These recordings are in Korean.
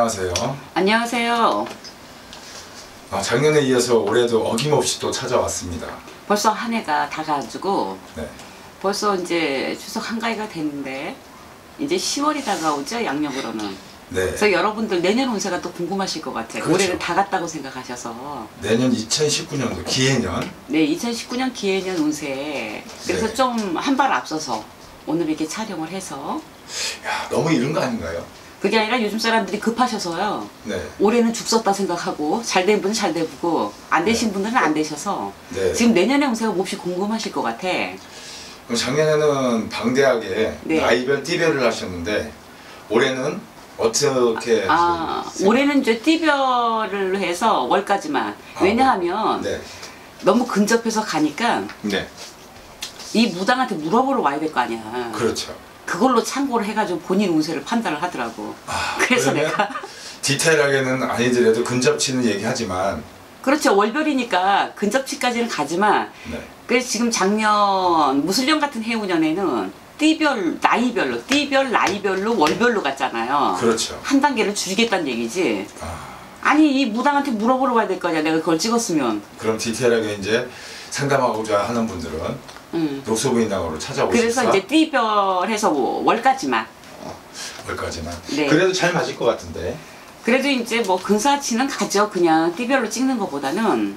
안녕하세요. 안녕하세요. 작년에 이어서 올해도 어김없이 또 찾아왔습니다. 벌써 한 해가 다 가지고 네. 벌써 이제 추석 한가위가 됐는데 이제 10월이 다가오죠, 양력으로는. 네. 그래서 여러분들 내년 운세가 또 궁금하실 것 같아요. 그렇죠. 올해는 다 갔다고 생각하셔서. 내년 2019년도 기해년. 네, 2019년 기해년 운세. 그래서 네. 좀 한 발 앞서서 오늘 이렇게 촬영을 해서. 야, 너무 이른 거 아닌가요? 그게 아니라 요즘 사람들이 급하셔서요. 네. 올해는 죽 썼다 생각하고 잘 된 분은 잘 되고 안 되신 네. 분들은 안 되셔서 네. 지금 내년의 운세가 몹시 궁금하실 것 같아. 그럼 작년에는 방대하게 네. 나이별 띠별을 하셨는데 올해는 어떻게 올해는 이제 띠별을 해서 월까지만. 왜냐하면 네. 너무 근접해서 가니까 네. 이 무당한테 물어보러 와야 될 거 아니야. 그렇죠. 그걸로 참고를 해가지고 본인 운세를 판단을 하더라고. 그래서 그러면 내가 디테일하게는 아니더라도 근접치는 얘기하지만 그렇죠. 월별이니까 근접치까지는 가지만 네. 그래서 지금 작년 무술년 같은 해운년에는 띠별, 나이별로 띠별, 나이별로 월별로 갔잖아요. 그렇죠. 한 단계를 줄이겠다는 얘기지. 아, 아니 이 무당한테 물어보러 가야 될 거 아니야. 내가 그걸 찍었으면. 그럼 디테일하게 이제 상담하고자 하는 분들은 녹소부인당으로 찾아오셔서 그래서 이제 띠별해서 월까지만. 월까지만. 네. 그래도 잘 맞을 것 같은데. 그래도 이제 뭐 근사치는 가죠. 그냥 띠별로 찍는 것보다는.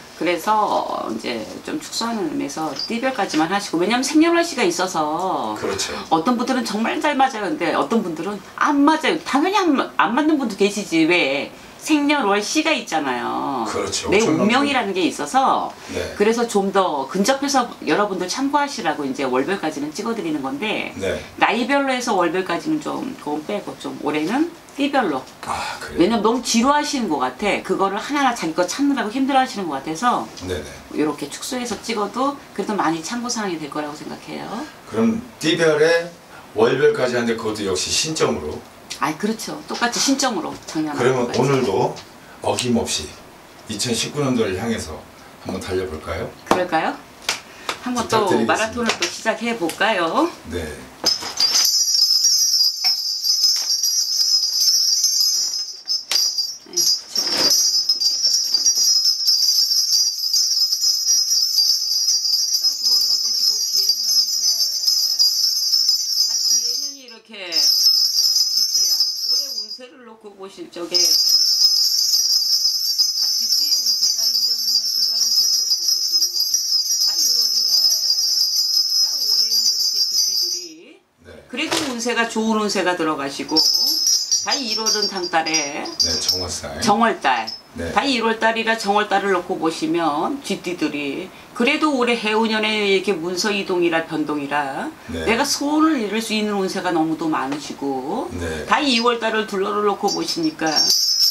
그래서 이제 좀 축소하는 의미에서 띠별까지만 하시고, 왜냐면 생년월시가 있어서 그렇죠. 어떤 분들은 정말 잘 맞아요. 근데 어떤 분들은 안 맞아요. 당연히 안 맞는 분도 계시지. 왜? 생년월시가 있잖아요. 그렇죠. 내 운명이라는 게 있어서. 네. 그래서 좀 더 근접해서 여러분들 참고하시라고 이제 월별까지는 찍어드리는 건데, 네. 나이별로 해서 월별까지는 좀 그건 빼고 좀 올해는 띠별로. 아, 그래요? 왜냐면 너무 지루하시는 것 같아. 그거를 하나하나 자기 거 찾느라고 힘들어 하시는 것 같아서 네네. 이렇게 축소해서 찍어도 그래도 많이 참고사항이 될 거라고 생각해요. 그럼 띠별에 월별까지 하는데 그것도 역시 신점으로. 아, 그렇죠. 똑같이 신점으로 작년하고 그러면 똑같이. 오늘도 어김없이 2019년도를 향해서 한번 달려볼까요? 그럴까요? 한번 또 부탁드리겠습니다. 마라톤을 또 시작해 볼까요? 네. 이렇게 올해 운세를 놓고 보실 적에 뒷뒤 운세가 1년이나 중간 운세를 놓고 보시면 다 1월이라 다 올해는 이렇게 뒷뒤들이 네. 그래도 운세가 좋은 운세가 들어가시고 다 1월은 당달에 네, 정월살. 정월달 네. 다 1월달이라 정월달을 놓고 보시면 뒷뒤들이 그래도 올해 해운년에 이렇게 문서 이동이라 변동이라 네. 내가 소원을 이룰 수 있는 운세가 너무도 많으시고 네. 다 2월달을 둘러를 놓고 보시니까 다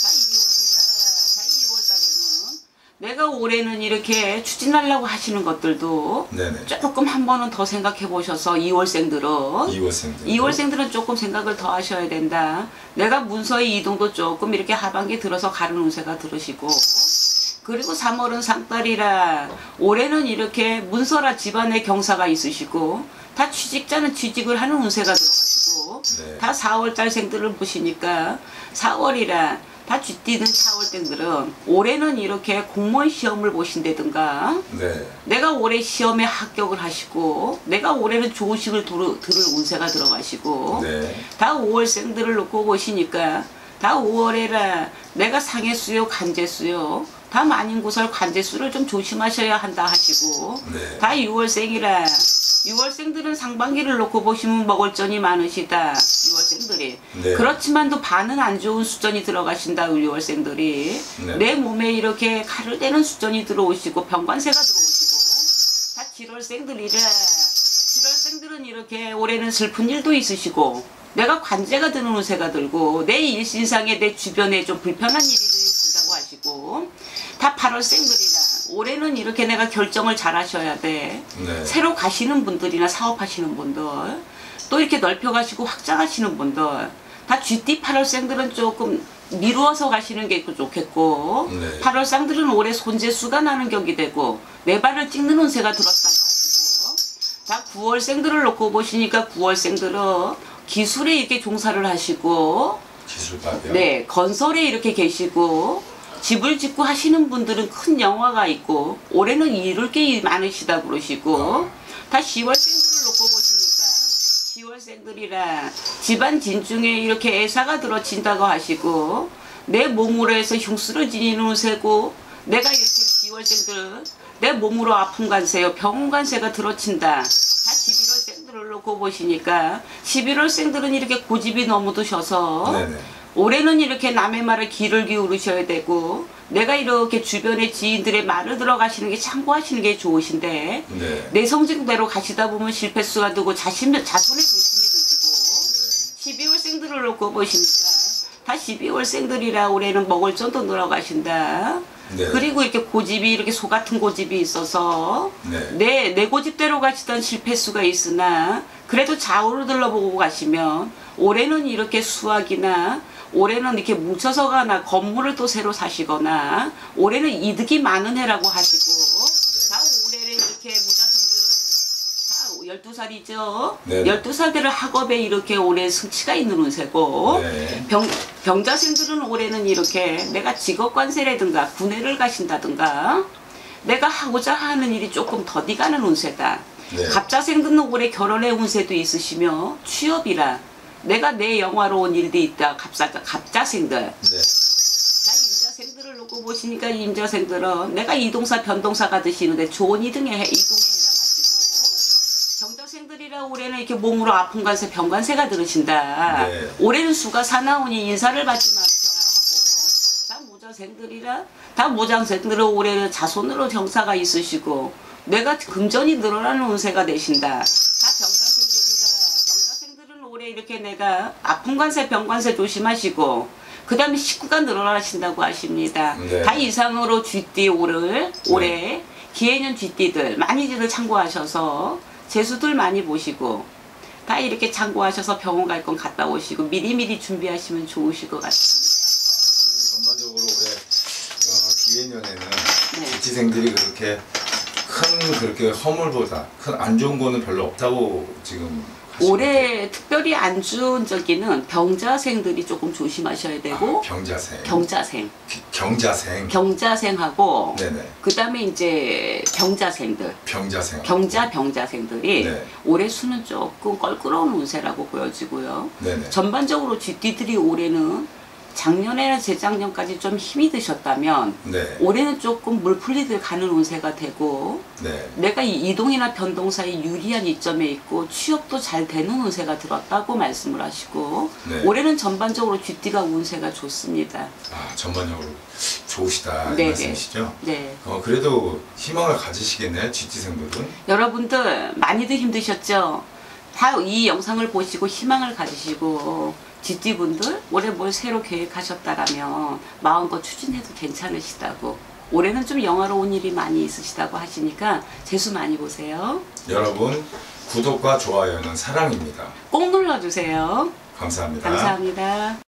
2월달에는 내가 올해는 이렇게 추진하려고 하시는 것들도 네네. 조금 한 번은 더 생각해 보셔서 2월생들은 2월생들. 조금 생각을 더 하셔야 된다. 내가 문서의 이동도 조금 이렇게 하반기 들어서 가는 운세가 들으시고 그리고 3월은 상달이라 올해는 이렇게 문서라 집안에 경사가 있으시고 다 취직자는 취직을 하는 운세가 들어가시고 네. 다 4월달생들을 보시니까 4월이라 다 쥐띠는 4월생들은 올해는 이렇게 공무원 시험을 보신다든가 네. 내가 올해 시험에 합격을 하시고 내가 올해는 조식을 들을 운세가 들어가시고 네. 다 5월생들을 놓고 보시니까 다 5월에라 내가 상해수요 간재수요 다 만인구설 관제수를 좀 조심하셔야 한다 하시고 네. 다 6월생이라 6월생들은 상반기를 놓고 보시면 먹을 전이 많으시다 6월생들이 네. 그렇지만도 반은 안 좋은 수전이 들어가신다 6월생들이 네. 내 몸에 이렇게 칼을 대는 수전이 들어오시고 병관세가 들어오시고 다 7월생들이라 7월생들은 이렇게 올해는 슬픈 일도 있으시고 내가 관제가 드는 운세가 들고 내 일신상에 내 주변에 좀 불편한 일이 있다고 하시고 다 8월생들이라 올해는 이렇게 내가 결정을 잘 하셔야 돼. 네. 새로 가시는 분들이나 사업하시는 분들 또 이렇게 넓혀가시고 확장하시는 분들 다 GT 8월생들은 조금 미루어서 가시는 게 좋겠고 네. 8월생들은 올해 손재수가 나는 격이 되고 내 발을 찍는 운세가 들었다고 하시고 다 9월생들을 놓고 보시니까 9월생들은 기술에 이렇게 종사를 하시고 기술밥이요? 네, 건설에 이렇게 계시고 집을 짓고 하시는 분들은 큰 영화가 있고 올해는 이룰 게 많으시다 그러시고 다 10월생들을 놓고 보시니까 10월생들이라 집안 진중에 이렇게 애사가 들어친다고 하시고 내 몸으로 해서 흉수를 지니는 운세고 내가 이렇게 10월생들 내 몸으로 아픈 간세요 병원 간세가 들어친다. 다 11월생들을 놓고 보시니까 11월생들은 이렇게 고집이 너무 드셔서 네네. 올해는 이렇게 남의 말에 귀를 기울이셔야 되고 내가 이렇게 주변의 지인들의 말을 들어가시는 게 참고하시는 게 좋으신데 네. 내 성질대로 가시다 보면 실패수가 되고 자손의 근심이 드시고 12월생들을 놓고 보시니까 다 12월생들이라 올해는 먹을 정도 늘어가신다. 네. 그리고 이렇게 고집이 이렇게 소 같은 고집이 있어서 네. 내 고집대로 가시던 실패수가 있으나 그래도 좌우를 들러보고 가시면 올해는 이렇게 수확이나 올해는 이렇게 뭉쳐서 가나 건물을 또 새로 사시거나 올해는 이득이 많은 해라고 하시고 다 올해는 이렇게 무자성들 다 12살이죠. 네. 12살들은 학업에 이렇게 올해 승치가 있는 운세고 네. 병자생들은 올해는 이렇게 내가 직업관세라든가 군회를 가신다든가 내가 하고자 하는 일이 조금 더디 가는 운세다. 네. 갑자생들은 올해 결혼의 운세도 있으시며 취업이라 내가 내 영화로 온 일도 있다. 갑자생들. 네. 자, 임자생들을 놓고 보시니까 임자생들은 내가 이동사 변동사가 드시는데 좋은 이동에 해당하시고 경자생들이라 올해는 이렇게 몸으로 아픈 관세 병관세가 들으신다. 네. 올해는 수가 사나우니 인사를 받지 말으셔야 하고 다 모자생들이라 다 모장생들은 올해는 자손으로 경사가 있으시고 내가 금전이 늘어나는 운세가 되신다. 다 병자생들은 올해 이렇게 내가 아픈 관세 병관세 조심하시고 그 다음에 식구가 늘어나신다고 하십니다. 네. 다 이상으로 쥐띠 올해 기해년 쥐띠들 많이들 참고하셔서 재수들 많이 보시고 다 이렇게 참고하셔서 병원 갈 건 갔다 오시고 미리미리 준비하시면 좋으실 것 같습니다. 전반적으로 올해 기해년에는 네. 지치생들이 그렇게 그렇게 허물보다 큰 안 좋은 거는 별로 없다고 지금 올해 특별히 안 좋은 적기는 병자생들이 조금 조심하셔야 되고 병자생, 경자생하고 네네. 그 다음에 이제 병자생들 병자생들이 네. 올해 수는 조금 껄끄러운 운세라고 보여지고요. 네네. 전반적으로 쥐띠들이 올해는 작년이나 재작년까지 좀 힘이 드셨다면 네. 올해는 조금 물풀리들 가는 운세가 되고 네. 내가 이 이동이나 변동사에 유리한 이점에 있고 취업도 잘 되는 운세가 들었다고 말씀을 하시고 네. 올해는 전반적으로 쥐띠가 운세가 좋습니다. 전반적으로 좋으시다 이 네네. 말씀이시죠? 네. 그래도 희망을 가지시겠네요, 쥐띠생들은. 여러분들 많이들 힘드셨죠? 다 이 영상을 보시고 희망을 가지시고 쥐띠분들 올해 뭘 새로 계획하셨다라면 마음껏 추진해도 괜찮으시다고 올해는 좀 영화로운 일이 많이 있으시다고 하시니까 재수 많이 보세요. 여러분 구독과 좋아요는 사랑입니다. 꼭 눌러주세요. 감사합니다. 감사합니다.